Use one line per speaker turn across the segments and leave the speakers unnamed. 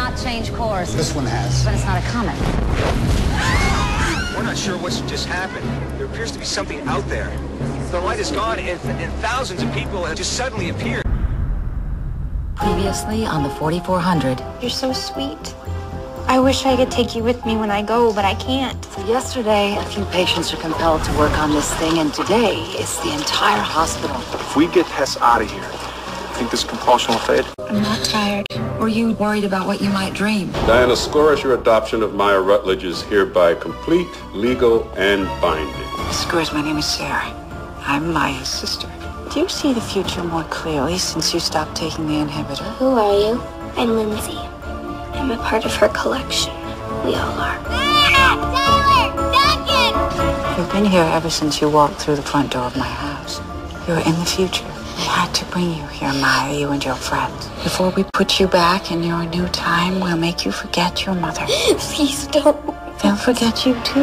not change course.
This one has.
But it's not a comet.
We're not sure what's just happened. There appears to be something out there. The light is gone, and thousands of people have just suddenly appeared.
Previously on the 4400.
You're so sweet. I wish I could take you with me when I go, but I can't.
So yesterday, a few patients were compelled to work on this thing, and today, it's the entire hospital.
If we get Hess out of here, think this compulsion will fade?
I'm not tired.
Were you worried about what you might dream?
Diana Scores, your adoption of Maya Rutledge is hereby complete, legal, and binding.
Scores, my name is Sarah. I'm Maya's sister. Do you see the future more clearly since you stopped taking the inhibitor?
Who are you? I'm Lindsay. I'm a part of her collection. We all are. Tyler! Duncan!
You've been here ever since you walked through the front door of my house. You're in the future. We had to bring you here, Maya, you and your friends. Before we put you back in your new time, we'll make you forget your mother.
Please don't.
They'll forget you, too.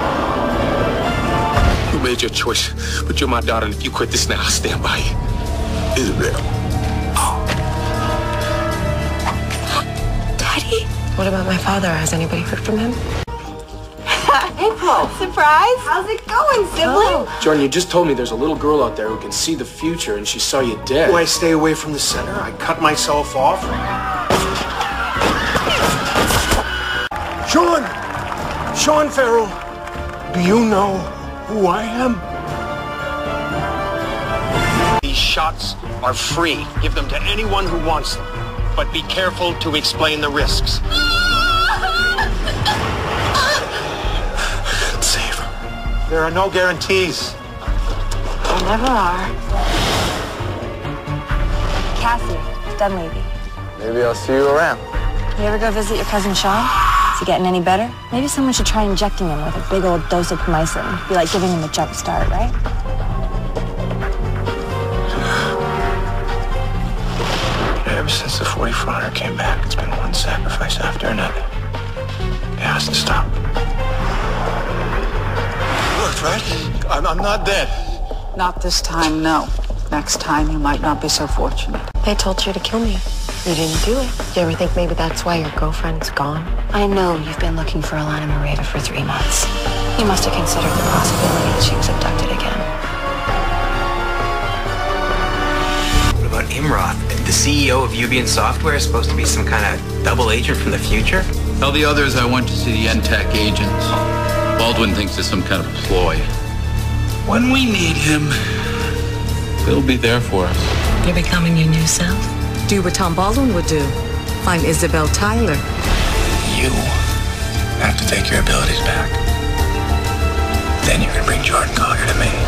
You made your choice, but you're my daughter, and if you quit this now, I'll stand by you. Isabel.
Daddy?
What about my father? Has anybody heard from him?
April! Surprise! How's it going, sibling?
Jordan, you just told me there's a little girl out there who can see the future, and she saw you dead.
Do I stay away from the center? I cut myself off. Sean Farrell, do you know who I am?
These shots are free. Give them to anyone who wants them. But be careful to explain the risks.
Save her.
There are no guarantees.
There never are.
Cassie, Dunleavy.
Maybe I'll see you around.
You ever go visit your cousin Sean? Is he getting any better? Maybe someone should try injecting him with a big old dose of promycin. Be like giving him a jump start, right?
Ever since the 4400 came back, it's been one sacrifice after another. It has to stop.
Look, right? I'm not dead.
Not this time, no. Next time, you might not be so fortunate.
They told you to kill me. You didn't do it. Do you ever think maybe that's why your girlfriend's gone? I know you've been looking for Alana Moreta for 3 months. You must have considered the possibility that she was abducted again.
What about Imroth? The CEO of Ubian Software is supposed to be some kind of double agent from the future?
Tell the others I went to see the NTAC agents. Baldwin thinks it's some kind of ploy. When we need him, he'll be there for us.
You're becoming your new self? Do what Tom Baldwin would do. Find Isabel Tyler.
You have to take your abilities back. Then you can bring Jordan Collier to me.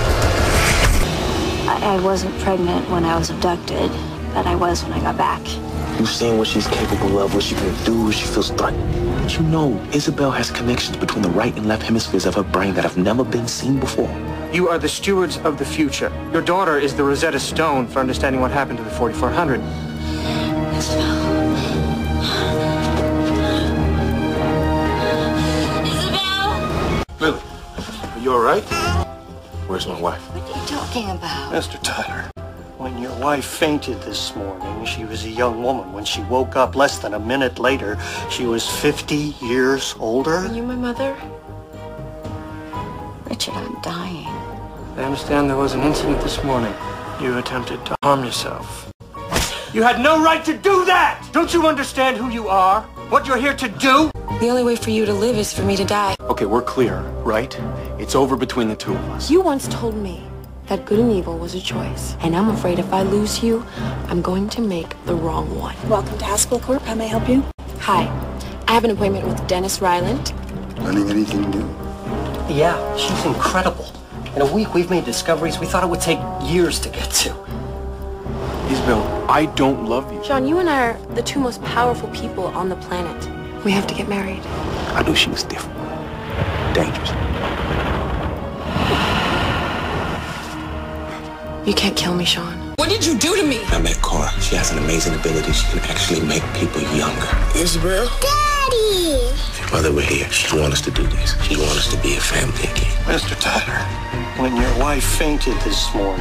I wasn't pregnant when I was abducted, but I was when I got back.
You've seen what she's capable of, what she can do, what she feels threatened. But you know, Isabel has connections between the right and left hemispheres of her brain that have never been seen before.
You are the stewards of the future. Your daughter is the Rosetta Stone for understanding what happened to the 4400.
Lily, are you all right? Where's my wife?
What are you talking about?
Mr. Tyler, when your wife fainted this morning, she was a young woman. When she woke up less than a minute later, she was 50 years older.
Are you my mother?
Richard, I'm dying.
I understand there was an incident this morning. You attempted to harm yourself. You had no right to do that! Don't you understand who you are? What you're here to do?
The only way for you to live is for me to die.
Okay, we're clear, right? It's over between the two of us.
You once told me that good and evil was a choice. And I'm afraid if I lose you, I'm going to make the wrong one.
Welcome to Haskell Corp. How may I help you?
Hi. I have an appointment with Dennis Ryland.
Learning anything new?
Yeah, she's incredible. In a week, we've made discoveries we thought it would take years to get to.
Isabel, I don't love you.
John, you and I are the two most powerful people on the planet. We have to get married.
I knew she was different. Dangerous.
You can't kill me, Sean. What did you do to me?
I met Cora. She has an amazing ability. She can actually make people younger.
Isabel?
Daddy!
If your mother were here, she'd want us to do this. She'd want us to be a family again.
Mr. Tyler, when your wife fainted this morning, she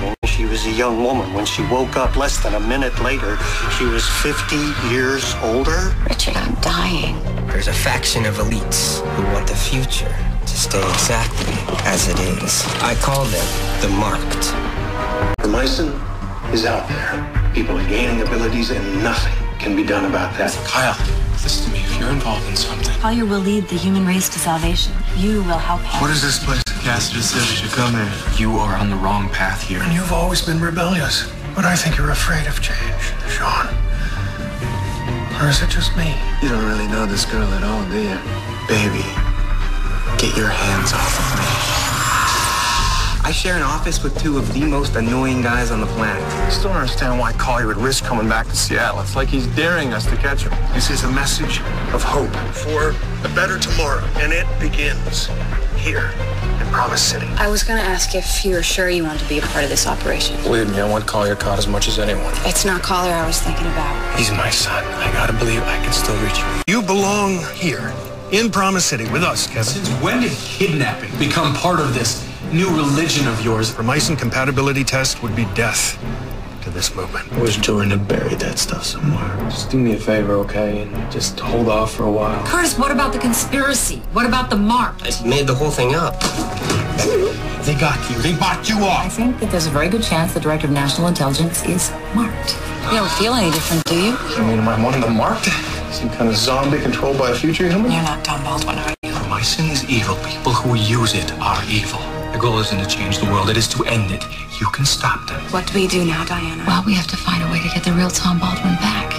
was a young woman. When she woke up less than a minute later, she was 50 years older.
Richard, I'm dying.
There's a faction of elites who want the future to stay exactly as it is. I call them the marked.
Mason is out there. People are gaining abilities and nothing can be done about that.
Kyle, listen to me. If you're involved in something.
Collier will lead the human race to salvation. You will help him.
What is this place? Cassidy said we should come here. You are on the wrong path here.
And you've always been rebellious. But I think you're afraid of change, Sean. Or is it just me?
You don't really know this girl at all, do you? Baby, get your hands off of me.
I share an office with two of the most annoying guys on the planet.
I still don't understand why Collier would risk coming back to Seattle. It's like he's daring us to catch him. This is a message of hope for a better tomorrow. And it begins here in Promise City.
I was going to ask if you're sure you want to be a part of this operation.
Believe me, I want Collier caught as much as anyone.
It's not Collier I was thinking about.
He's my son. I gotta believe I can still reach him.
You belong here in Promise City with us, Kevin.
Since when did kidnapping become part of this new religion of yours?
The Meissen compatibility test would be death to this movement.
I wish Jordan had buried that stuff somewhere. Just do me a favor, okay? And just hold off for a while.
Curtis, what about the conspiracy? What about the mark?
I made the whole thing up.
They got you. They bought you
I
off.
think that there's a very good chance the Director of National Intelligence is marked. You don't feel any different, do you?
I mean, am I one of the marked? Some kind of zombie controlled by a future human?
You're not Tom Baldwin, are you?
My sin is evil. People who use it are evil. The goal isn't to change the world. It is to end it. You can stop them.
What do we do now, Diana?
Well, we have to find a way to get the real Tom Baldwin back.